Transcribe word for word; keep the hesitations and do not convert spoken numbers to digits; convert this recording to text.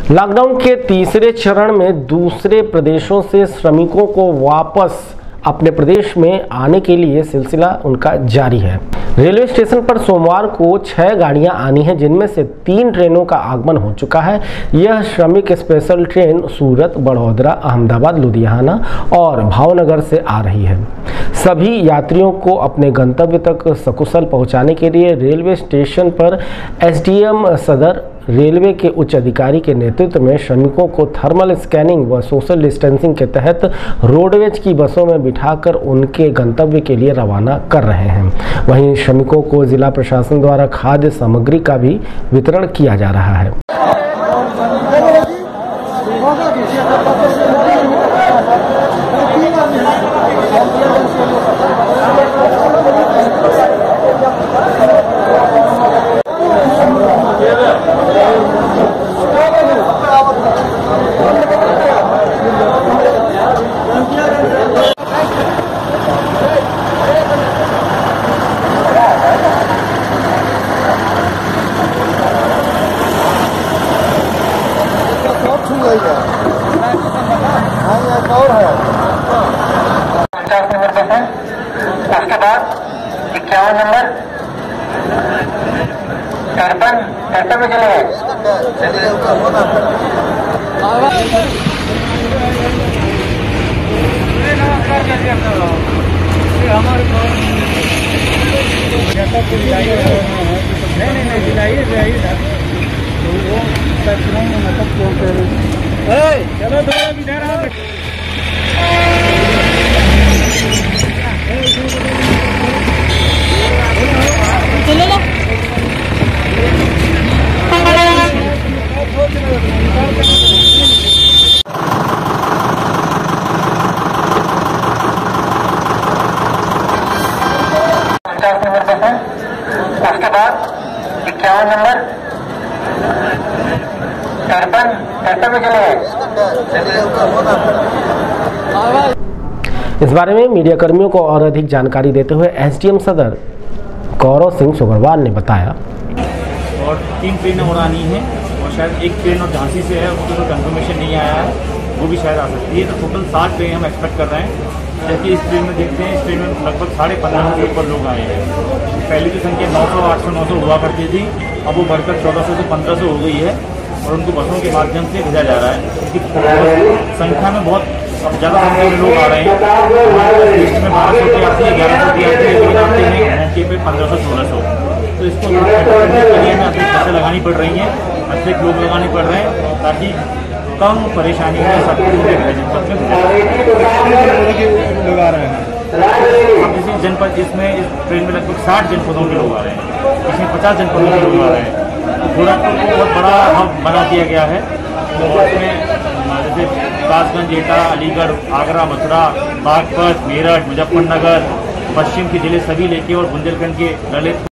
Lockdown के तीसरे चरण में दूसरे प्रदेशों से श्रमिकों को वापस अपने प्रदेश में आने के लिए सिलसिला उनका जारी है। रेलवे स्टेशन पर सोमवार को छह गाड़ियां आनी हैं, जिनमें से तीन ट्रेनों का आगमन हो चुका है। यह श्रमिक स्पेशल ट्रेन सूरत, बड़ौदरा, अहमदाबाद, लुधियाना और भावनगर से आ रही है। सभी यात्रियों को अपने गंतव्य तक सकुशल पहुंचाने के लिए रेलवे स्टेशन पर एसडीएम सदर, रेलवे के उच्च अधिकारी के नेतृत्व में श्रमिकों को थर्मल स्कैनिंग व सोशल डिस्टेंसिंग के तहत रोडवेज की बसों में बिठाकर उनके गंतव्य के लिए रवाना कर रहे हैं। वहीं श्रमिकों को जिला प्रशासन द्वारा खाद्य सामग्री का भी वितरण किया जा रहा है। पचास नंबर पे है, उसके बाद इक्यावन नंबर तिरपन तिरपन में चले गए। चलो चलो लो। पचास नंबर पे है, उसके बाद इक्यावन नंबर तिरपन तिरपन में चले गए। इस बारे में मीडिया कर्मियों को और अधिक जानकारी देते हुए एसडीएम सदर गौरव सिंह सोगरवाल ने बताया। और तीन ट्रेनें उड़ानी है और शायद एक ट्रेन और झांसी से है, उसको कोई कंफर्मेशन नहीं आया है, वो भी शायद आ सकती है। तो टोटल सात ट्रेन हम एक्सपेक्ट कर रहे हैं। जबकि इस ट्रेन में देखते हैं, इस ट्रेन में लगभग साढ़े पंद्रह सौ के ऊपर लोग आए हैं। पहले की संख्या नौ सौ आठ सौ नौ सौ हुआ करती थी, अब वो बढ़कर चौदह सौ से पंद्रह सौ हो गई है और उनको बसों के माध्यम से भेजा जा रहा है। इसकी संख्या में बहुत अब ज़्यादा संख्या में लोग आ रहे हैं। लिस्ट में बारह सौ की आती है, ग्यारह सौ की आती है, लेकिन आते हैं मौके पे पंद्रह सौ सोलह सौ। तो इसको करने के लिए हमें अतिरिक्त पैसे लगानी पड़ रही हैं, अतिरिक्त लोग लगाने पड़ रहे हैं, ताकि कम परेशानी में सब लोग आ रहे हैं। अब इसी जनपद इसमें इस ट्रेन में लगभग साठ जनपदों के लोग आ रहे हैं, इसमें पचास जनपदों के लोग आ रहे हैं। तो गोरखपुर को बहुत बड़ा हब बना दिया गया है। और इसमें जैसे कासगंज, एटा, अलीगढ़, आगरा, मथुरा, बागपत, मेरठ, मुजफ्फरनगर, पश्चिम के जिले सभी लेके और बुंदेलखंड के ललित